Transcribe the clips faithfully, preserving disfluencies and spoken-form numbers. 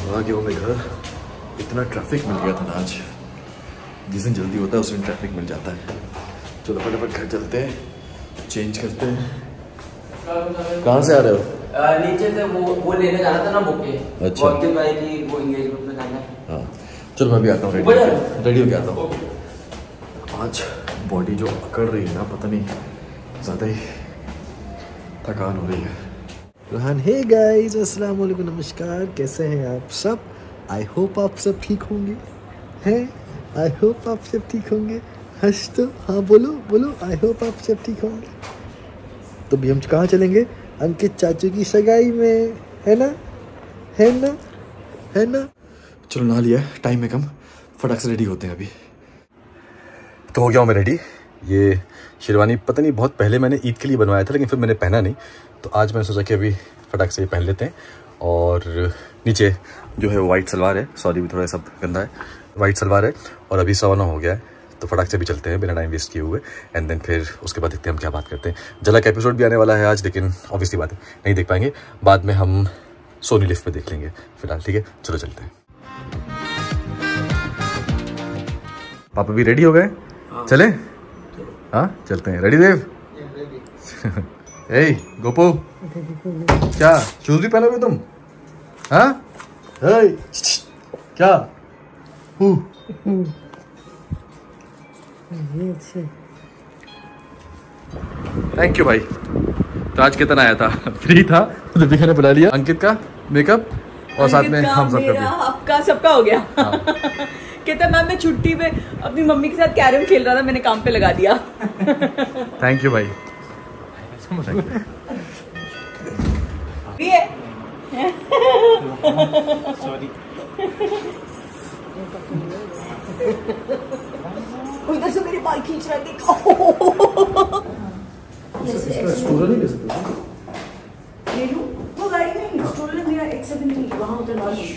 आ गया हूँ मैं घर। इतना ट्रैफिक मिल गया था ना आज, जिस दिन जल्दी होता है उस दिन ट्रैफिक मिल जाता है। चलो फटाफट घर चलते हैं, चेंज करते हैं। कहाँ से आ रहे हो? आ, नीचे से वो वो लेने जाना था ना बुके। अच्छा। वो भाई की वो एंगेजमेंट में जाना है। हाँ चलो मैं भी आता हूँ, रेडी होके रेडी होके आता हूँ। आज बॉडी जो अकड़ रही है ना, पता नहीं ज़्यादा ही थकान हो रही है। रोहन, हे गाइस, अस्सलाम वालेकुम, नमस्कार, कैसे हैं आप सब? आई होप आप सब ठीक होंगे हैं। आई होप आप सब ठीक होंगे। हंस तो हाँ बोलो बोलो, आई होप आप सब ठीक होंगे। तो भी हम कहाँ चलेंगे? अंकित चाचू की सगाई में, है ना, है ना, है ना। चलो नहा लिया, टाइम है कम, फटाक से रेडी होते हैं अभी। तो हो गया हूँ मैं रेडी। ये शेरवानी पता नहीं बहुत पहले मैंने ईद के लिए बनवाया था, लेकिन फिर मैंने पहना नहीं, तो आज मैंने सोचा कि अभी फटाक से ये पहन लेते हैं। और नीचे जो है वो वाइट सलवार है, सॉरी भी थोड़ा सब गंदा है, वाइट सलवार है। और अभी सवा नौ हो गया है, तो फटाक से भी चलते हैं बिना टाइम वेस्ट किए हुए। एंड देन फिर उसके बाद देखते हैं हम क्या बात करते हैं। झलक एपिसोड भी आने वाला है आज, लेकिन ऑब्वियसली बात है नहीं देख पाएंगे, बाद में हम सोनी लिफ्ट पे देख लेंगे फिलहाल। ठीक है चलो चलते हैं। पापा भी रेडी हो गए? चले? हाँ चलते हैं। रेडी देव? ए गोपू, क्या शूज भी पहनोगे तुम? हाँ क्या? थैंक यू भाई। तो आज कितना आया था? फ्री था तो दीपिका ने बुला लिया। अंकित का मेकअप और साथ में हम सब का, आपका सबका हो गया। हाँ। कहता मैम मैं छुट्टी पे अपनी मम्मी के साथ कैरम खेल रहा था, मैंने काम पे लगा दिया। थैंक यू भाई। सॉरी। उधर से मेरे बाल खींच रहा है, देखो। स्टूलर नहीं ले सकते? ले लूं? वो गाड़ी में स्टूलर मेरा एक सेकंड नहीं, वहाँ उतरवा लूं।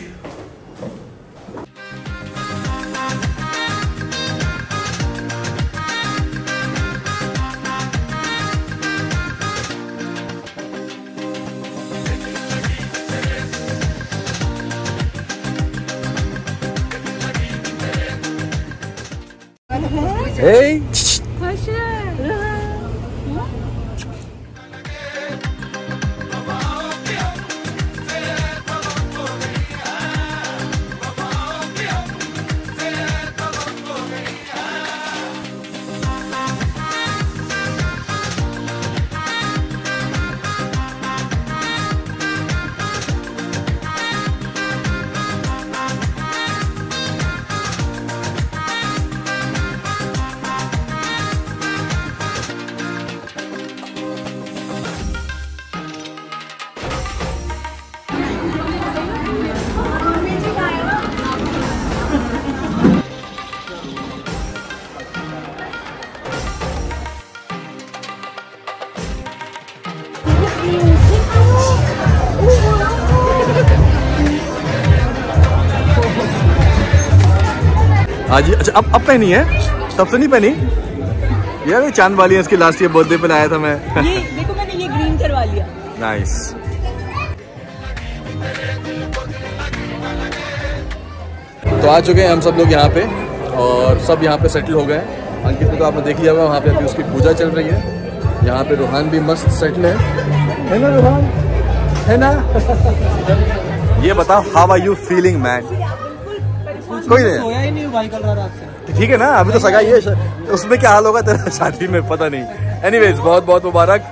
Hey! आज अच्छा अब अब पहनी है, तब से नहीं पहनी यार। ये चांद वाली है, इसकी लास्ट ईयर बर्थडे पे लाया था मैं। ये देखो मैंने ये ग्रीन करवा लिया। नाइस। तो आ चुके हैं हम सब लोग यहाँ पे, और सब यहाँ पे सेटल हो गए हैं। अंकित को तो आपने देख लिया होगा, वहाँ पे अभी उसकी पूजा चल रही है। यहाँ पे रोहान भी मस्त सेटल है, है ना रोहान, है ना? ये बताओ, how are you feeling man? कोई नहीं सोया ही नहीं भाई कल रात से। ठीक है ना, अभी तो सगाई है, उसमें क्या हाल होगा तेरा शादी में पता नहीं। एनीवेज बहुत बहुत मुबारक।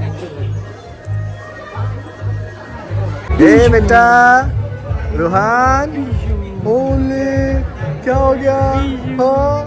ए बेटा रोहान, ओले क्या हो गया? हाँ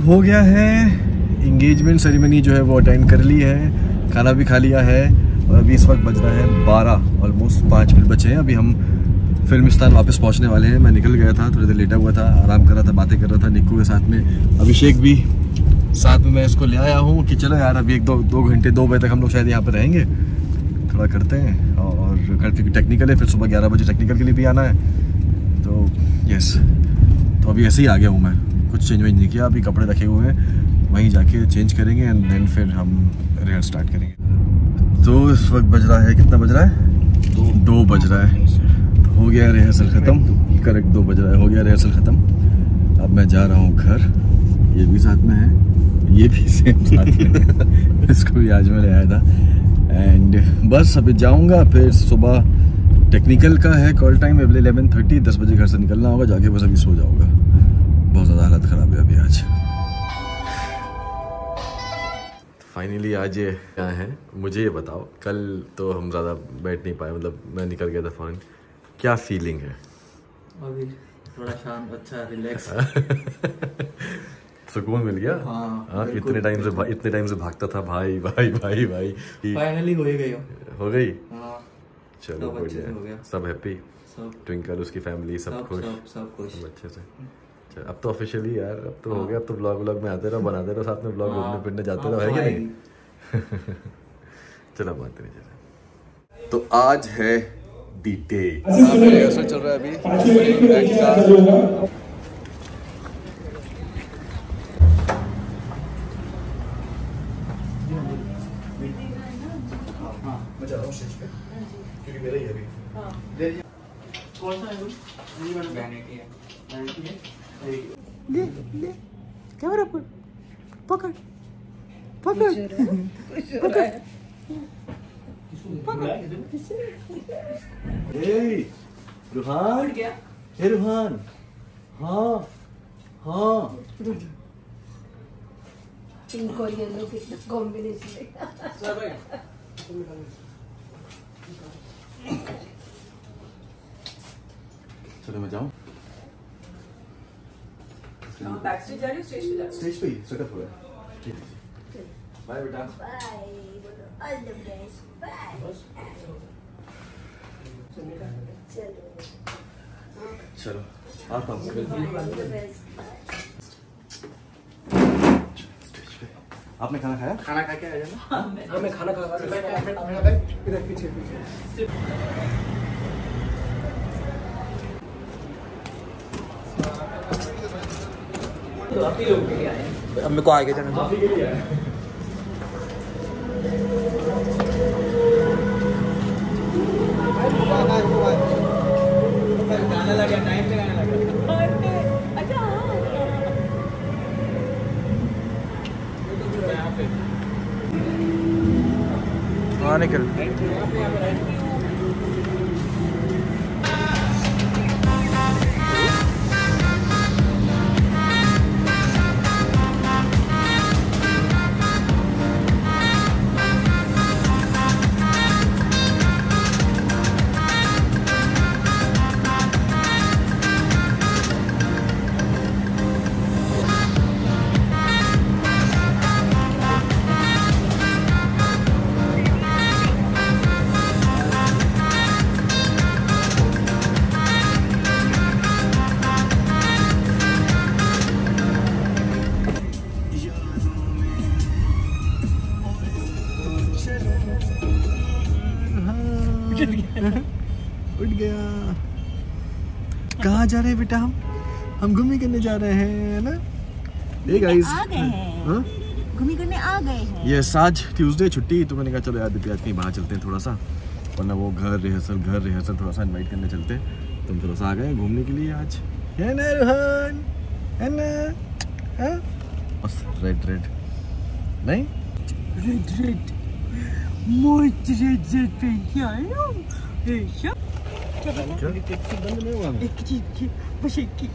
हो गया है, इंगेजमेंट सेरेमनी जो है वो अटेंड कर ली है, खाना भी खा लिया है और अभी इस वक्त बज रहा है बारह, ऑलमोस्ट पाँच मिनट बचे हैं। अभी हम फिल्मिस्तान वापस पहुंचने वाले हैं। मैं निकल गया था, थोड़ी देर लेटा हुआ था, आराम कर रहा था, बातें कर रहा था निक्कू के साथ में। अभिषेक भी साथ में मैं इसको ले आया हूँ कि चलो यार अभी एक दो दो घंटे दो बजे तक हम लोग शायद यहाँ पर रहेंगे, थोड़ा करते हैं और कल क्योंकि टेक्निकल है, फिर सुबह ग्यारह बजे टेक्निकल के लिए भी आना है। तो यस, तो अभी ऐसे ही आ गया हूँ मैं, कुछ चेंज वेंज नहीं किया। अभी कपड़े रखे हुए हैं, वहीं जाके चेंज करेंगे एंड देन फिर हम रिहर्सल स्टार्ट करेंगे। तो इस वक्त बज रहा है, कितना बज रहा है? दो दो बज रहा है। तो हो गया रिहर्सल ख़त्म, करेक्ट दो बज रहा है, हो गया रिहर्सल ख़त्म। अब मैं जा रहा हूँ घर, ये भी साथ में है, ये भी सेम साथ में इसको भी आज मैंने आया था। एंड बस अभी जाऊँगा, फिर सुबह टेक्निकल का है कॉल टाइम इलेवन थर्टी, दस बजे घर से निकलना होगा, जाके बस अभी सो जाऊँगा। बहुत ज़्यादा हालत ख़राब है अभी आज। फाइनली आज ये क्या है, मुझे ये बताओ। कल तो हम ज़्यादा बैठ नहीं पाए, मतलब मैं निकल गया था फ़ौरन। क्या फीलिंग है अभी? थोड़ा शांत, अच्छा, रिलैक्स। सुकून मिल गया। हाँ, हाँ, इतने टाइम से इतने टाइम से भागता था भाई भाई भाई भाई। फाइनली हो ही गई हो गई। हाँ, चलो सब अच्छे से हो गया। सब हैप्पी, सब ट्विंकल उसकी फैमिली सब, सब खुश, सब सब खुश, सब अच्छे से। चल अब तो ऑफिशियली यार, अब तो हो गया। अब तो ब्लॉग व्लॉग में आते रहो, बनाते रहो साथ में ब्लॉग, घूमने फिरने जाते रहो, है कि नहीं? चलो बात नहीं। तो आज है डी डे, रिहर्सल चल रहा है अभी। मैं जा रहा हूँ स्टेज पे क्योंकि मेरा ही है अभी। कौन सा है? नहीं मैंने वैनिटी है, वैनिटी है। दे दे कैमरा पर पकड़ पकड़ पकड़ ए रुहान, ए रुहान, हाँ हाँ, पिंक और येलो कितना कॉम्बिनेशन है। चलो मैं जाऊँ बैक स्टेज जा रही हो, स्टेज पे जा रही हो? स्टेज पे ही सेटअप हो रहा है। ठीक है, बाय बेटा। बाय, बोलो ऑल द बेस्ट, बाय। चलो चलो आता हूँ। All the best. आपने खाना खाया? खाना खा के आ जाना। हाँ, मैं खाना खा रहा हूँ। पीछे पीछे तो आप ही लोग के लिए आए हैं। अब मेरे को आगे जाना काफी के लिए आया। गाना लगा, टाइम पे गाना लगा। अच्छा हाँ निकल। उठ गया। कहाँ जा रहे हैं बेटा? हम हम घूमने करने जा रहे हैं ना। हे गाइस, आ गए हैं, घूमने करने आ गए हैं। यस, आज ट्यूसडे छुट्टी, तो मैंने कहा चलो यार दीदी आज कहीं बाहर चलते हैं थोड़ा सा, वरना वो घर रिहर्सल घर रिहर्सल थोड़ा सा इनवाइट करने चलते हैं। तुम थोड़ा सा आ गए घूमने के लिए आज, है ना रोहन? है ना? हाँ बस रेड रेड नहीं, रेड रेड मोट रेड रेड पे क्या है? क्या बंद नहीं हुआ? एक चीज बस एक की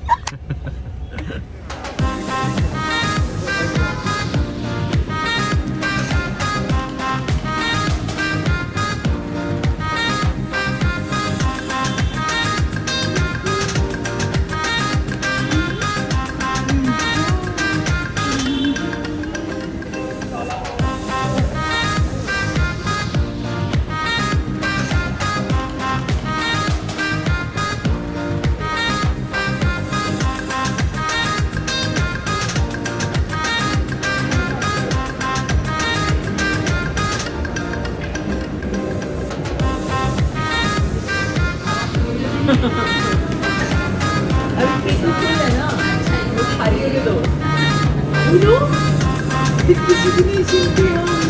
किसी भी नहीं सुनते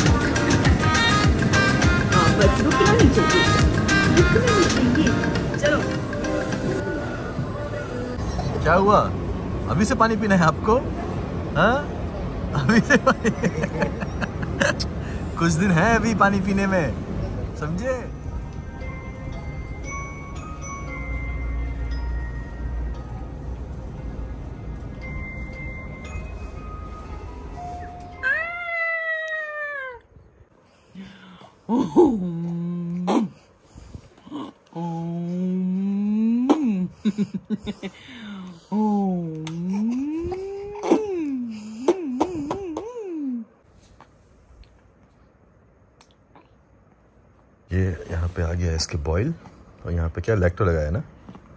हाँ बस रुकना नहीं चाहिए, रुकना नहीं चाहिए। चलो क्या हुआ? अभी से पानी पीना है आपको? हाँ अभी से पानी कुछ दिन है अभी पानी पीने में, समझे? ये यहाँ पे आ गया है इसके बॉयल, और यहाँ पे क्या लैक्टो लगाया ना,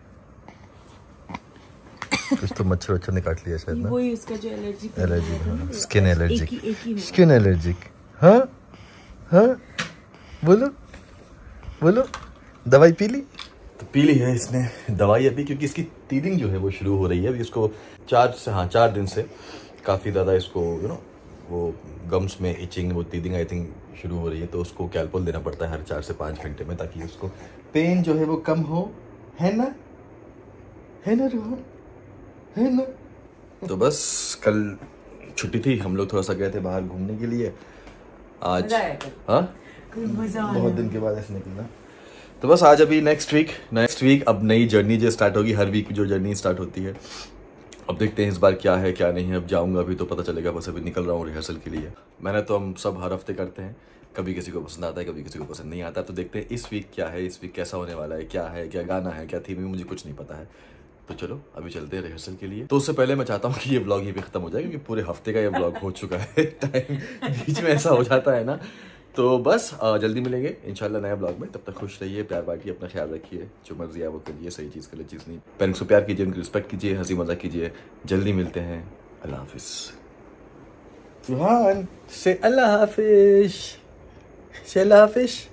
कुछ तो मच्छर वच्छर ने काट लिया शायद ना, वही इसका जो एलर्जी एलर्जी, हाँ स्किन एलर्जिक, एक ही स्किन एलर्जिक। हाँ हाँ बोलो बोलो, दवाई पी ली? तो पी ली है इसने दवाई अभी, क्योंकि इसकी टीथिंग जो है वो शुरू हो रही है अभी। इसको चार से हाँ चार दिन से काफ़ी ज़्यादा इसको यू नो वो गम्स में इचिंग, वो टीथिंग आई थिंक शुरू हो रही है, तो उसको कैल्पोल देना पड़ता है हर चार से पाँच घंटे में, ताकि उसको पेन जो है वो कम हो, है ना, है ना रोहन, है ना। तो बस कल छुट्टी थी, हम लोग थोड़ा सा गए थे बाहर घूमने के लिए आज। हाँ बहुत दिन के बाद ऐसे निकलना। तो बस आज अभी नेक्स्ट वीक नेक्स्ट वीक अब नई जर्नी जो स्टार्ट होगी, हर वीक जो जर्नी स्टार्ट होती है। अब देखते हैं इस बार क्या है क्या नहीं है, अब जाऊंगा अभी तो पता चलेगा। बस अभी निकल रहा हूँ रिहर्सल के लिए। मैंने तो हम सब हर हफ्ते करते हैं, कभी किसी को पसंद आता है कभी किसी को पसंद नहीं आता। तो देखते हैं इस वीक क्या है, इस वीक कैसा होने वाला है, क्या है, क्या गाना है, क्या थीम है, मुझे कुछ नहीं पता है। तो चलो अभी चलते हैं रिहर्सल के लिए। तो उससे पहले मैं चाहता हूँ कि ये व्लॉग ये भी खत्म हो जाए, क्योंकि पूरे हफ्ते का ये व्लॉग हो चुका है। टाइम बीच में ऐसा हो जाता है ना। तो बस जल्दी मिलेंगे इंशाल्लाह नए ब्लॉग में। तब तक खुश रहिए, प्यार बांटिए, अपना ख्याल रखिए, जो मर्जी है वो करिए, सही चीज़ गलत चीज़ नहीं। पेरेंट्स को प्यार कीजिए, उनकी रिस्पेक्ट कीजिए, हंसी मजाक कीजिए। जल्दी मिलते हैं, अल्लाह हाफिज। रुहान से अल्लाह हाफिज, से अल्लाह हाफिज।